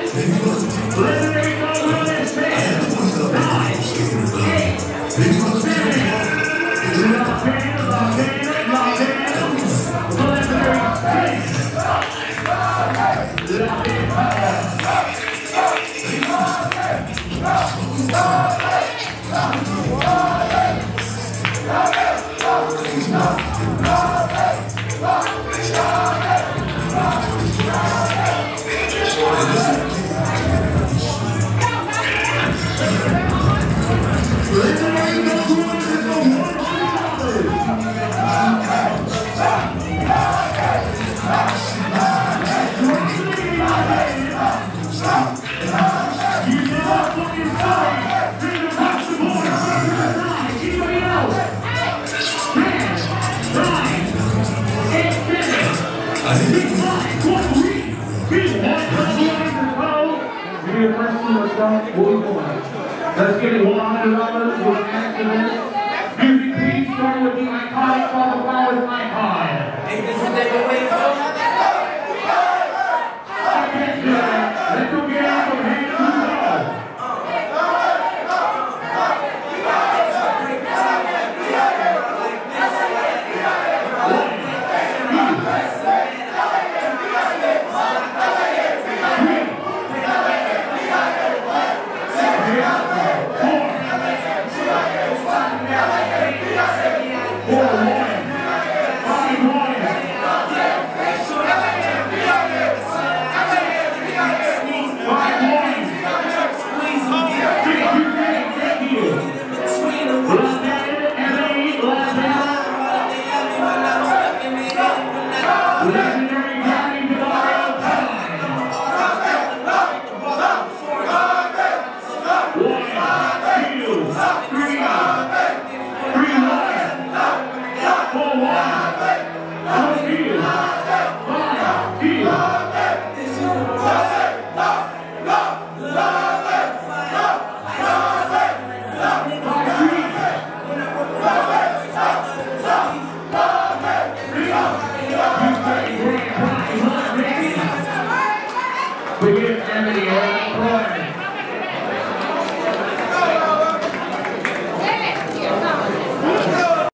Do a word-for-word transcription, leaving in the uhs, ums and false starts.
Let's get it one hundred dollars with an activist. Music please start with the iconic Father Flowers icon. Ain't this what they've been waiting for? I can't do that. Let's go get out of hand to go. Three, one, four, one,